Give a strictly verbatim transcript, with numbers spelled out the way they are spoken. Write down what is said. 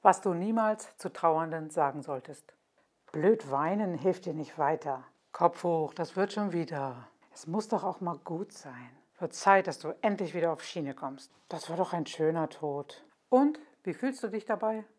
Was du niemals zu Trauernden sagen solltest. Blöd weinen hilft dir nicht weiter. Kopf hoch, das wird schon wieder. Es muss doch auch mal gut sein. Wird Zeit, dass du endlich wieder auf Schiene kommst. Das war doch ein schöner Tod. Und, wie fühlst du dich dabei?